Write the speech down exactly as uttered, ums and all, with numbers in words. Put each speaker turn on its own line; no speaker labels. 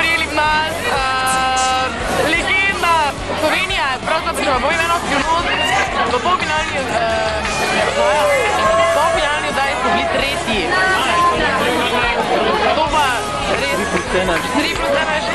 verjeli v nas. Uh, legenda! Slovenija je pravzaprav po imenu skrivnost. V polfinalni uh, oddaji smo bili tretji. To pa res tri plus ena je še